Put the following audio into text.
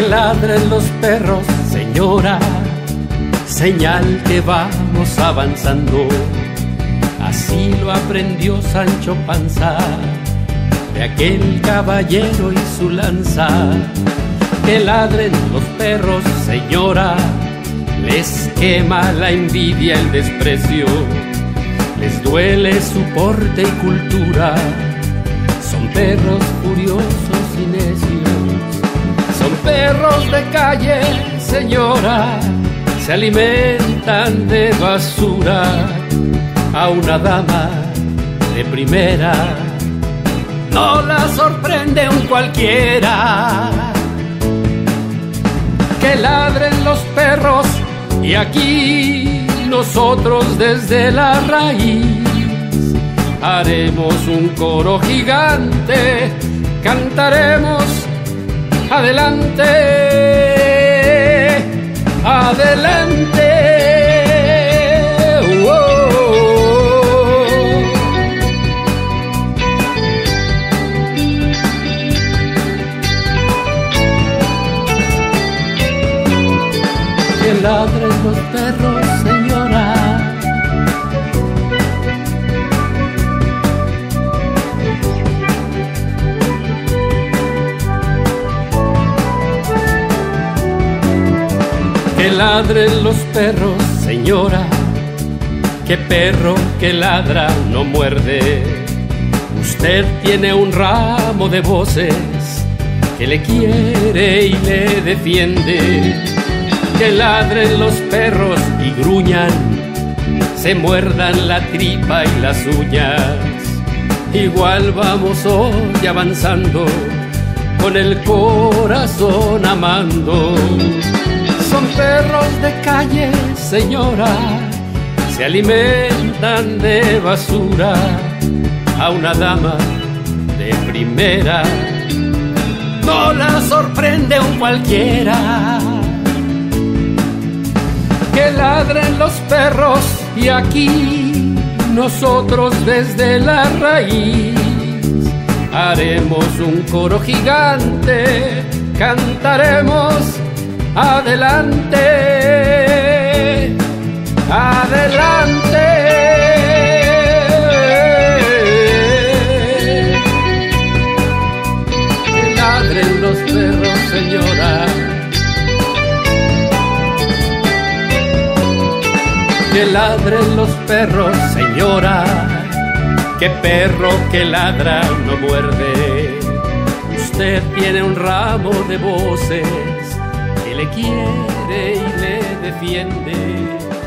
ladren los perros, señora, señal que vamos avanzando. Así lo aprendió Sancho Panza de aquel caballero y su lanza. Que ladren los perros, señora, les quema la envidia, el desprecio, les duele su porte y cultura. Son perros furiosos y necios, son perros de calle, señora, se alimentan de basura. A una dama de primera no la sorprende un cualquiera. Que ladren los perros y aquí nosotros desde la raíz haremos un coro gigante, cantaremos adelante, adelante. Que ladren los perros, señora, que ladren los perros, señora, que perro que ladra no muerde. Usted tiene un ramo de voces que le quiere y le defiende. Que ladren los perros y gruñan, se muerdan la tripa y las uñas. Igual vamos hoy avanzando, con el corazón amando. Son perros de calle, señora, se alimentan de basura. A una dama de primera no la sorprende un cualquiera. Que ladren los perros y aquí nosotros desde la raíz haremos un coro gigante, cantaremos adelante, adelante. Que ladren los perros, señora, que ladren los perros, señora, que perro que ladra no muerde. Usted tiene un ramo de voces que le quiere y le defiende.